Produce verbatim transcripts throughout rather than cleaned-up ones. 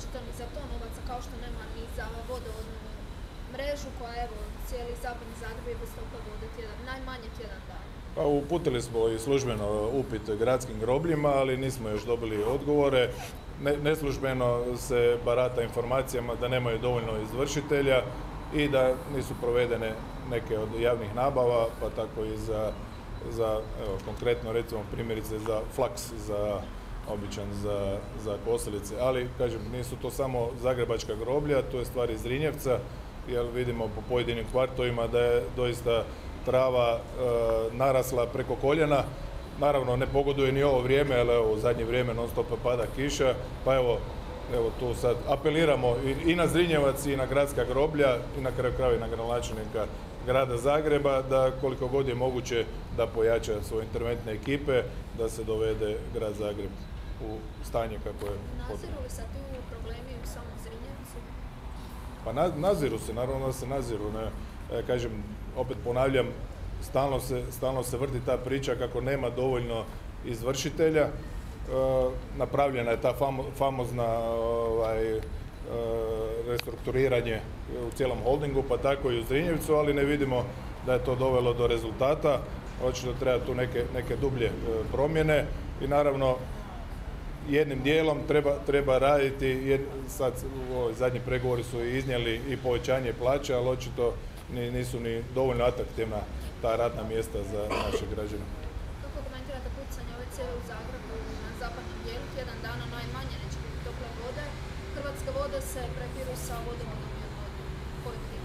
očito ni za to novaca, kao što nema ni za vodovodnu mrežu koja, evo, cijeli zapadni Zagreb je bez tople vode tjedan, najmanje tjedan dana. Pa uputili smo i službeno upit gradskim grobljima, ali nismo još dobili odgovore. Ne, neslužbeno se barata informacijama da nemaju dovoljno izvršitelja i da nisu provedene neke od javnih nabava, pa tako i za, za evo, konkretno recimo primjerice za flaks, za običan, za, za kosilice. Ali, kažem, nisu to samo zagrebačka groblja, to je stvar iz Zrinjevca, jer vidimo po pojedinim kvartovima da je doista trava e, narasla preko koljena. Naravno, ne pogoduje ni ovo vrijeme, ali evo, u zadnje vrijeme non stop pada kiša, pa evo, evo tu sad apeliramo i, i na Zrinjevac i na gradska groblja i na kraju krajeva i na gradonačelnika Grada Zagreba da koliko god je moguće da pojača svoje interventne ekipe, da se dovede Grad Zagreb u stanje kako je potrebno. Naziru li se tu problemi u samom Zrinjevcu? Pa na, naziru se, naravno da se naziru. Ne, e, kažem, opet ponavljam, stalno se, stalno se vrti ta priča kako nema dovoljno izvršitelja. E, napravljena je ta famo, famozna ovaj, e, restrukturiranje u cijelom holdingu, pa tako i u Zrinjevcu, ali ne vidimo da je to dovelo do rezultata. Očito treba tu neke, neke dublje e, promjene i naravno jednim dijelom treba, treba raditi, jed, sad u ovoj zadnji pregovori su iznijeli i povećanje plaća, ali očito ni, nisu ni dovoljno atraktivna ta radna mjesta za naše građane. Kako komentirate pucanje ove cijevi u Zagrebu na zapadnom dijelu, tjedan dana najmanje neće biti tople vode, Hrvatske vode se prepiru sa vodovodom i odvodnjom. Koji kriv?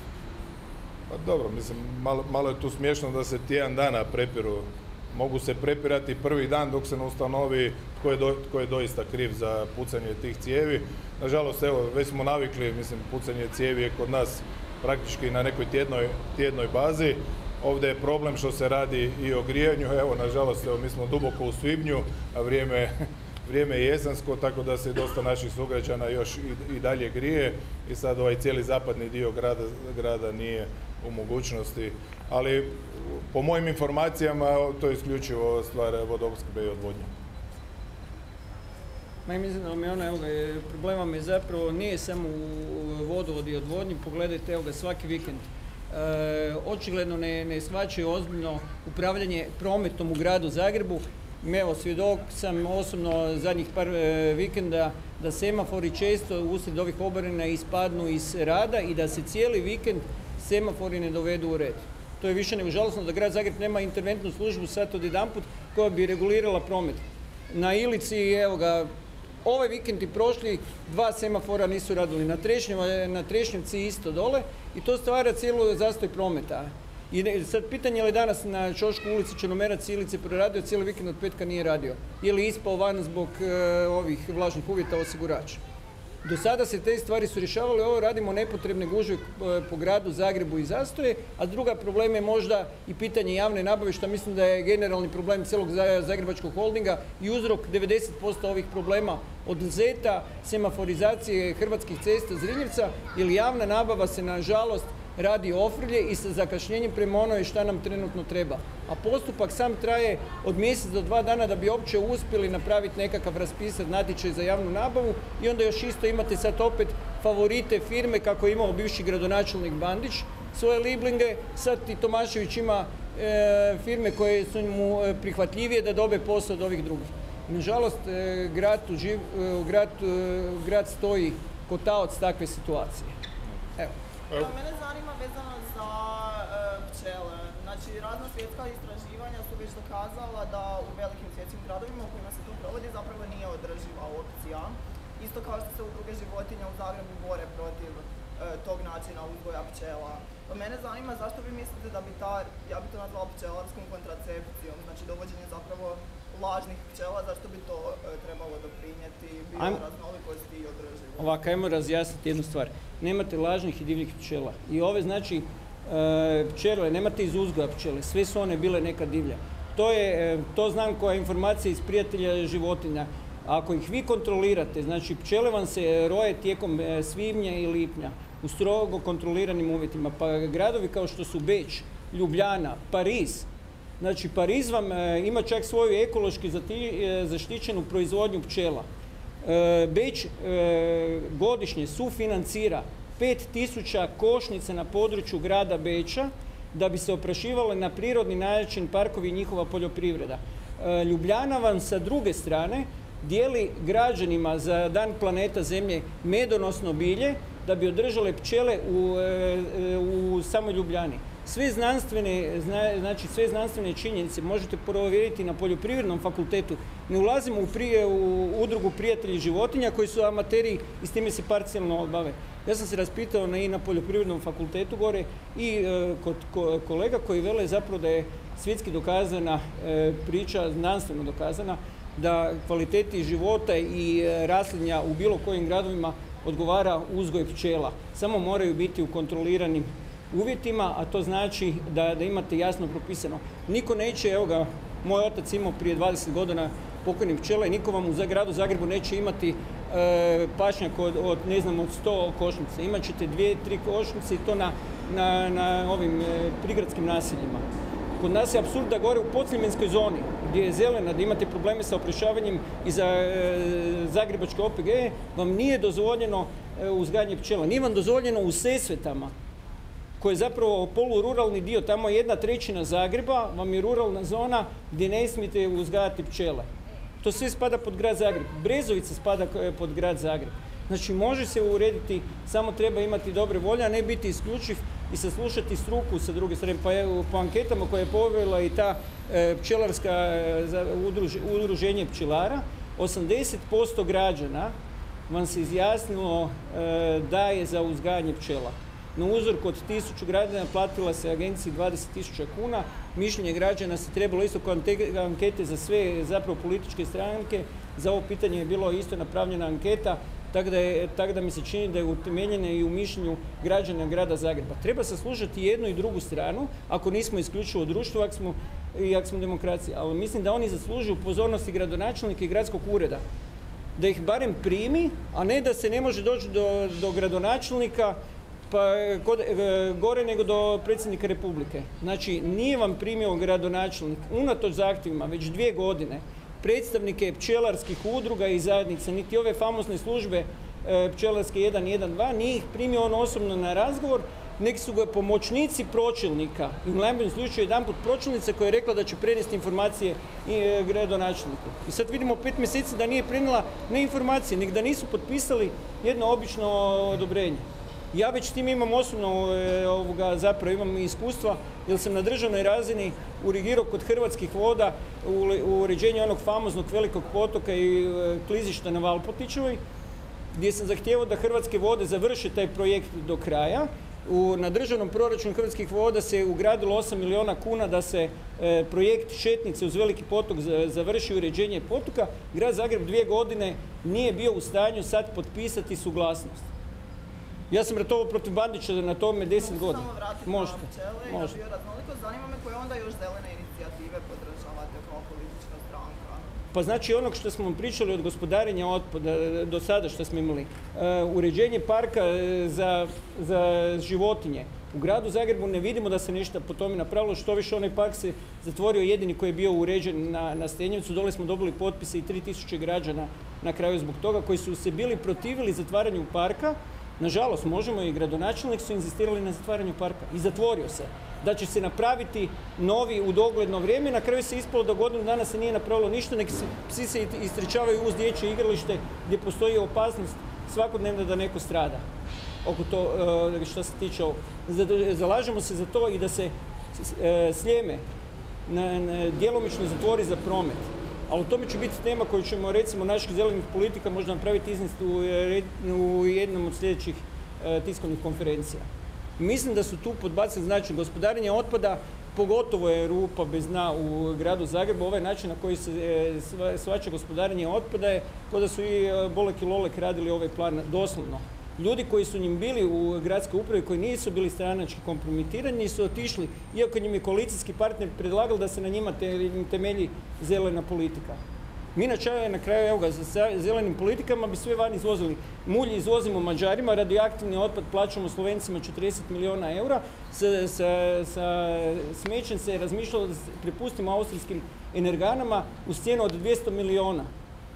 Pa dobro, mislim, malo, malo je tu smiješno da se tjedan dana prepiru. Mogu se prepirati prvi dan dok se ne ustanovi tko je, do, tko je doista kriv za pucanje tih cijevi. Nažalost, evo, već smo navikli, mislim, pucanje cijevi je kod nas praktički na nekoj tjednoj, tjednoj bazi. Ovdje je problem što se radi i o grijanju. Evo, nažalost, evo, mi smo duboko u svibnju, a vrijeme, vrijeme je jesensko, tako da se dosta naših sugrađana još i, i dalje grije i sad ovaj cijeli zapadni dio grada, grada nije u mogućnosti, ali po mojim informacijama to je isključivo stvar vodoopskrbe i odvodnje. Ma mislim da mi ono, evo ga, problema mi zapravo nije samo u vodovodi i odvodnji, pogledajte, evo ga, svaki vikend. E, očigledno ne, ne shvaćaju ozbiljno upravljanje prometom u gradu Zagrebu. Evo, svjedok sam osobno zadnjih par e, vikenda da semafori često usred ovih oborina ispadnu iz rada i da se cijeli vikend semafori ne dovedu u red. To je više nego žalosno da grad Zagreb nema interventnu službu sad odjedanput koja bi regulirala promet. Na Ilici, evo ga, ovaj vikend i prošli, dva semafora nisu radili, na, na Trešnjevci isto dole i to stvara cijelu zastoj prometa. I ne, sad pitanje je li danas na Čošku ulici Črnomerac Ilice proradio, cijeli vikend od petka nije radio. Je li ispao van zbog e, ovih vlažnih uvjeta osigurača. Do sada se te stvari su rješavale, ovo radimo nepotrebne gužve po gradu Zagrebu i zastoje, a druga problem je možda i pitanje javne nabave, što mislim da je generalni problem cijelog zagrebačkog holdinga i uzrok devedeset posto ovih problema od zeta, semaforizacije Hrvatskih cesta Zrinjevca, jer javna nabava se nažalost radi ofrlje i sa zakašnjenjem prema onoj šta nam trenutno treba. A postupak sam traje od mjesec do dva dana da bi uopće uspjeli napraviti nekakav raspisat natječaj za javnu nabavu i onda još isto imate sad opet favorite firme kako je imao bivši gradonačelnik Bandić, svoje liblinge, sad i Tomašević ima e, firme koje su mu prihvatljivije da dobe posao od ovih drugih. Nažalost, e, grad, živ, e, grad, e, grad stoji kotaoc takve situacije. Evo. Evo, mene zanima vezano za e, pčele. Znači, razna svjetska istraživanja su već dokazala da u velikim svjetskim gradovima u kojima se to provodi zapravo nije održiva opcija. Isto kao što se udruge životinja u Zagrebu bore protiv e, tog načina uzgoja pčela. Pa mene zanima zašto vi mislite da bi ta, ja bi to nazvala pčelarskom kontracepcijom, znači dovođenje zapravo lažnih pčela, zašto bi to e, trebalo doprinijeti bioraznolikosti i održivosti? Ovako, ajmo razjasniti jednu stvar. Nemate lažnih i divljih pčela. I ove, znači, e, pčele, nemate iz uzgoja pčele, sve su one bile neka divlja. To je, e, to znam koja informacija iz prijatelja životinja. Ako ih vi kontrolirate, znači pčele vam se roje tijekom e, svibnja i lipnja u strogo kontroliranim uvjetima, pa gradovi kao što su Beč, Ljubljana, Pariz, znači Pariz vam e, ima čak svoju ekološki zati, e, zaštićenu proizvodnju pčela. Beč godišnje sufinancira pet tisuća košnica na području grada Beča da bi se oprašivale na prirodni način parkovi i njihova poljoprivreda. Ljubljana vam sa druge strane dijeli građanima za Dan planeta Zemlje medonosno bilje da bi održale pčele u, u samoj Ljubljani. Sve znanstvene, znači sve znanstvene činjenice možete provjeriti na Poljoprivrednom fakultetu. Ne ulazimo u, prije, u udrugu Prijatelji životinja koji su amateri i s time se parcijalno bave. Ja sam se raspitao na, i na Poljoprivrednom fakultetu gore i e, kod ko, kolega koji vele zapravo da je svjetski dokazana e, priča, znanstveno dokazana, da kvaliteti života i e, raslinja u bilo kojim gradovima odgovara uzgoj pčela. Samo moraju biti u kontroliranim uvjetima, a to znači da, da imate jasno propisano. Niko neće, evo ga, moj otac imao prije dvadeset godina pokojnih pčela i niko vam u gradu Zagrebu neće imati e, pašnjak od, od, ne znam, od sto košnica. Imat ćete dvije, tri košnice i to na, na, na ovim e, prigradskim naseljima. Kod nas je apsurd da gore u podsljemenskoj zoni, gdje je zelena, da imate probleme sa oprašavanjem i za e, zagrebačke O P G, vam nije dozvoljeno e, uzgajanje pčela. Nije vam dozvoljeno u Sesvetama, koji je zapravo polururalni dio, tamo jedna trećina Zagreba vam je ruralna zona gdje ne smijete uzgajati pčele. To sve spada pod grad Zagreb. Brezovica spada pod grad Zagreb. Znači može se urediti, samo treba imati dobre volje, a ne biti isključiv i saslušati struku sa druge strane. Pa je, po anketama koje je povela i ta e, pčelarska e, udruž, udruženje pčelara, osamdeset posto građana vam se izjasnilo e, da je za uzgajanje pčela. Na uzorku od tisuću građana platila se agenciji dvadeset tisuća kuna. Mišljenje građana se trebalo isto kao ankete za sve zapravo političke stranke. Za ovo pitanje je bilo isto napravljena anketa, tako da, je, tako da mi se čini da je utemeljena i u mišljenju građana grada Zagreba. Treba saslušati jednu i drugu stranu, ako nismo isključivo društvo, ako smo, i ako smo demokracija. Ali mislim da oni zaslužuju pozornosti gradonačelnika i gradskog ureda. Da ih barem primi, a ne da se ne može doći do, do gradonačelnika pa kod, e, gore nego do predsjednika Republike. Znači, nije vam primio gradonačelnik unatoč zahtjevima već dvije godine predstavnike pčelarskih udruga i zajednica, niti ove famozne službe e, pčelarske jedan jedan dva, nije ih primio on osobno na razgovor, neki su ga pomoćnici pročelnika, i u najboljem slučaju jedanput pročelnica koja je rekla da će prenesti informacije i e, gradonačelniku. I sad vidimo pet mjeseci da nije prenijela ne informacije, nego da nisu potpisali jedno obično odobrenje. Ja već s tim imam osobno ovoga, zapravo imam iskustva, jer sam na državnoj razini urigirao kod Hrvatskih voda u uređenju onog famoznog velikog potoka i klizišta na Valpotićevoj, gdje sam zahtijevao da Hrvatske vode završe taj projekt do kraja. U, na državnom proračunu Hrvatskih voda se ugradilo osam milijuna kuna da se e, projekt šetnice uz veliki potok završi uređenje potoka. Grad Zagreb dvije godine nije bio u stanju sad potpisati suglasnost. Ja sam ratovao protiv Bandića na tome deset godina. Samo vratiti možete, na pčele i na bioraznolikost. Zanima me koje onda još zelene inicijative podržavate kao politička stranka? Pa znači onog što smo pričali od gospodarenja otpada do sada što smo imali. Uh, uređenje parka za, za životinje. U gradu Zagrebu ne vidimo da se nešto po tome napravilo, što više onaj park se zatvorio jedini koji je bio uređen na, na Zrinjevcu. Dole smo dobili potpise i tri tisuće građana na kraju zbog toga koji su se bili protivili zatvaranju parka. Nažalost, možemo i gradonačelnik su inzistirali na zatvaranju parka i zatvorio se. Da će se napraviti novi u dogledno vrijeme, na kraju se ispalo da godinu dana se nije napravilo ništa, nek se, psi se istričavaju uz dječje igralište gdje postoji opasnost svakodnevno da neko strada. Oko to što se tiče ovog. Zalažemo se za to i da se Sljeme na, na, djelomično zatvori za promet. Ali u tome će biti tema koju ćemo, recimo, naših zelenih politika možda napraviti iznis u, u jednom od sljedećih e, tiskovnih konferencija. Mislim da su tu podbacili znači gospodarenje otpada, pogotovo je rupa bez dna u gradu Zagrebu. Ovaj način na koji se e, shvaća gospodarenje otpada je kao da su i e, Bolek i Lolek radili ovaj plan doslovno. Ljudi koji su njim bili u gradskoj upravi, koji nisu bili stranački kompromitirani, su otišli, iako njim je koalicijski partner predlagali da se na njima temelji zelena politika. Mi na, čaju, na kraju, evo ga, sa zelenim politikama bi sve van izvozili. Mulj izvozimo Mađarima, radioaktivni otpad plaćamo Slovencima četrdeset milijuna eura, sa, sa, sa smećem se razmišljalo da prepustimo austrijskim energanama uz cijenu od dvjesto milijuna.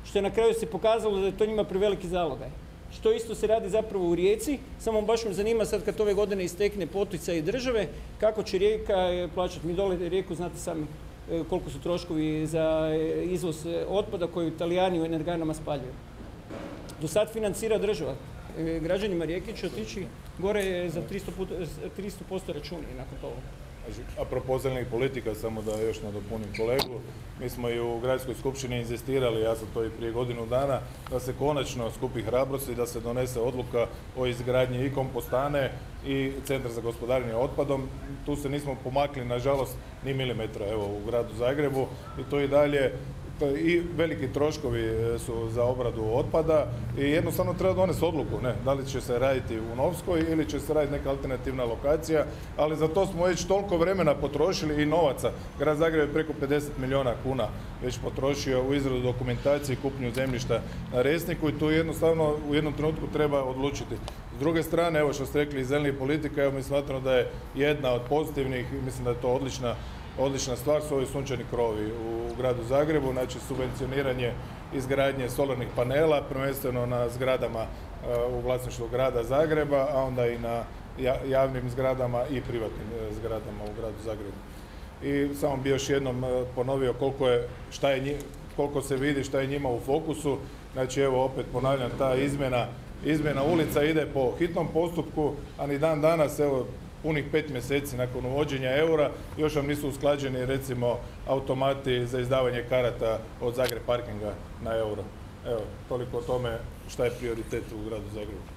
što je na kraju se pokazalo da je to njima preveliki zalogaj. Što isto se radi zapravo u Rijeci, samo baš me zanima sad kad ove godine istekne poticaj države, kako će Rijeka plaćati. Mi dole Rijeku znate sami koliko su troškovi za izvoz otpada koji Italijani u energanama spaljuju. Do sad financira država. Građanima Rijeke će otići gore za tristo posto računi nakon toga. Apropo zelenih politika, samo da još nadopunim kolegu, mi smo i u Gradskoj skupštini inzistirali, ja sam to i prije godinu dana, da se konačno skupi hrabrosti, da se donese odluka o izgradnji i kompostane i centra za gospodarenje otpadom. Tu se nismo pomakli, nažalost, ni milimetra, evo, u gradu Zagrebu i to i dalje. I veliki troškovi su za obradu otpada i jednostavno treba donesti odluku, ne, da li će se raditi u Novskoj ili će se raditi neka alternativna lokacija, ali za to smo već toliko vremena potrošili i novaca. Grad Zagreb je preko pedeset milijuna kuna već potrošio u izradu dokumentacije i kupnju zemljišta na Resniku i tu jednostavno u jednom trenutku treba odlučiti. S druge strane, evo što ste rekli iz zelenih politika, evo mi smatramo da je jedna od pozitivnih, mislim da je to odlična Odlična stvar su ovi sunčani krovi u gradu Zagrebu, znači subvencioniranje izgradnje solarnih panela, prvenstveno na zgradama u vlasništvu grada Zagreba, a onda i na javnim zgradama i privatnim zgradama u gradu Zagrebu. I samo bi još jednom ponovio koliko, je, šta je, koliko se vidi šta je njima u fokusu. Znači evo opet ponavljam, ta izmjena, izmjena ulica ide po hitnom postupku, a ni dan danas, evo, punih pet mjeseci nakon uvođenja eura, još vam nisu usklađeni recimo automati za izdavanje karata od Zagreb parkinga na euro. Evo, toliko o tome šta je prioritet u gradu Zagrebu.